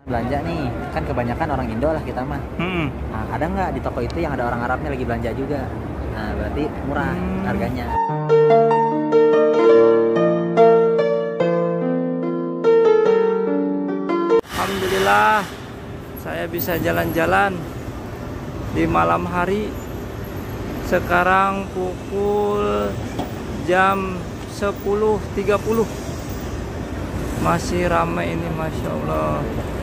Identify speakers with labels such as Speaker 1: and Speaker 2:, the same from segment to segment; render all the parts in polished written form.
Speaker 1: Belanja nih, kan kebanyakan orang Indo lah kita mah. Nah, ada nggak di toko itu yang ada orang Arabnya lagi belanja juga? Nah, berarti murah harganya.
Speaker 2: Alhamdulillah, saya bisa jalan-jalan di malam hari. Sekarang pukul jam 10.30. Masih ramai ini, Masya Allah.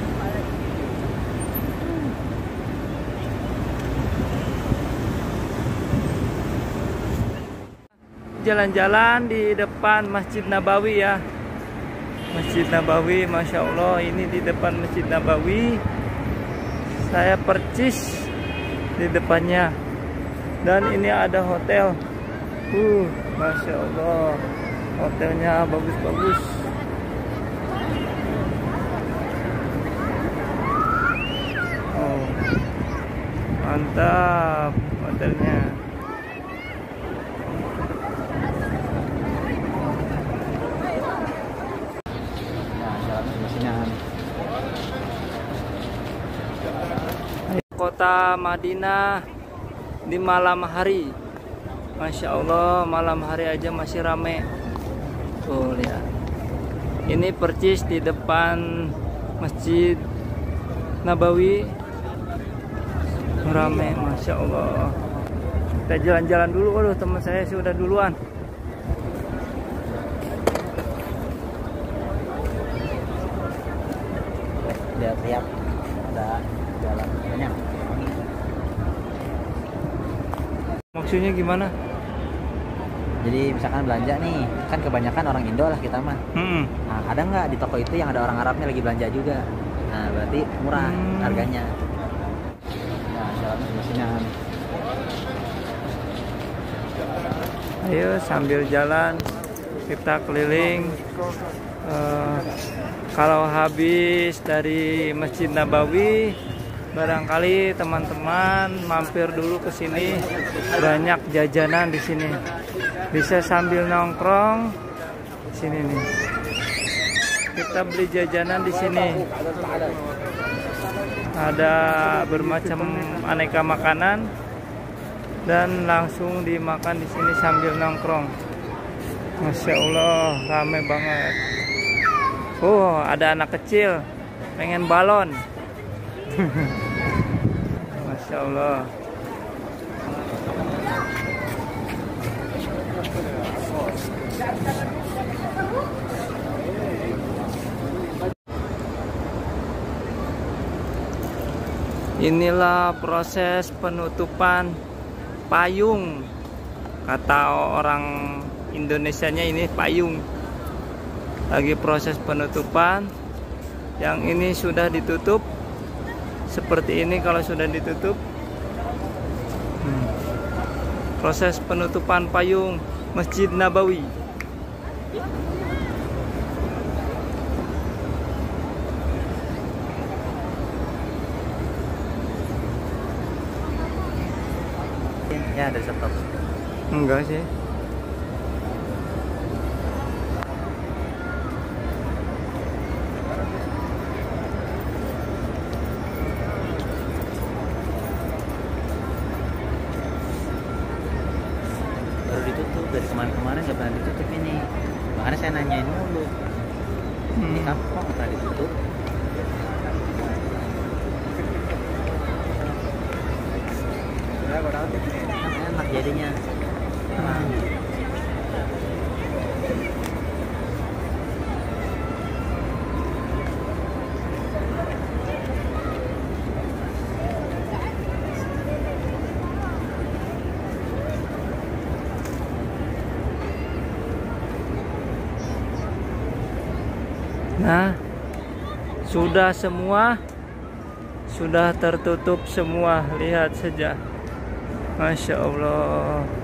Speaker 2: Jalan-jalan di depan Masjid Nabawi ya. Masjid Nabawi, Masya Allah, ini di depan Masjid Nabawi. Saya percis di depannya. Dan ini ada hotel. Masya Allah, hotelnya bagus-bagus. Oh, mantap hotelnya. Kota Madinah di malam hari, Masya Allah, malam hari aja masih rame. Tuh lihat, ini percis di depan Masjid Nabawi, rame, Masya Allah. Kita jalan-jalan dulu. Waduh, teman saya sudah duluan.
Speaker 1: Lihat ada jalan banyak.
Speaker 2: Maksudnya gimana?
Speaker 1: Jadi misalkan belanja nih, kan kebanyakan orang Indo lah kita mah. Nah, ada nggak di toko itu yang ada orang Arabnya lagi belanja juga? Nah, berarti murah harganya. Nah, jalan mesinnya.
Speaker 2: Ayo sambil jalan kita keliling. Kalau habis dari Masjid Nabawi, barangkali teman-teman mampir dulu ke sini. Banyak jajanan di sini. Bisa sambil nongkrong di sini nih. Kita beli jajanan di sini. Ada bermacam aneka makanan dan langsung dimakan di sini sambil nongkrong. Masya Allah, ramai banget. Ada anak kecil pengen balon. Masya Allah. Inilah proses penutupan payung. Kata orang Indonesianya ini payung. Lagi proses penutupan. Yang ini sudah ditutup. Seperti ini kalau sudah ditutup. Proses penutupan payung Masjid Nabawi.
Speaker 1: Ya, dari stop.
Speaker 2: Enggak sih.
Speaker 1: Baru ditutup, dari kemarin-kemarin nggak pernah ditutup ini. Makanya saya nanyain mulu. Ini apa kok nggak pernah ditutup? Enak jadinya.
Speaker 2: Nah, sudah semua, sudah tertutup semua. Lihat saja, Masya Allah.